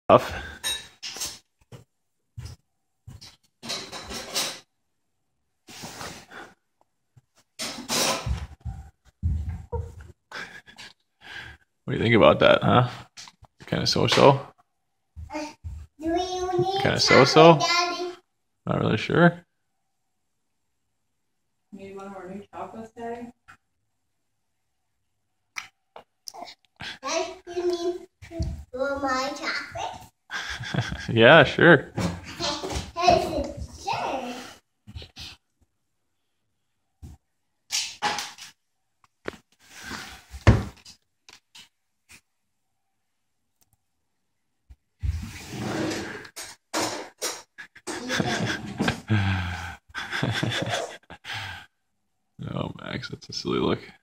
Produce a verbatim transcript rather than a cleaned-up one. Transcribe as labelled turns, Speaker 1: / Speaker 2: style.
Speaker 1: Tough. What do you think about that, huh? Kind of so-so? Kind of so-so? Not really sure.
Speaker 2: Need one more new chocolates, Daddy?
Speaker 3: You mean for my chocolate?
Speaker 1: Yeah, sure.
Speaker 3: Sure.
Speaker 1: Oh, Max, that's a silly look.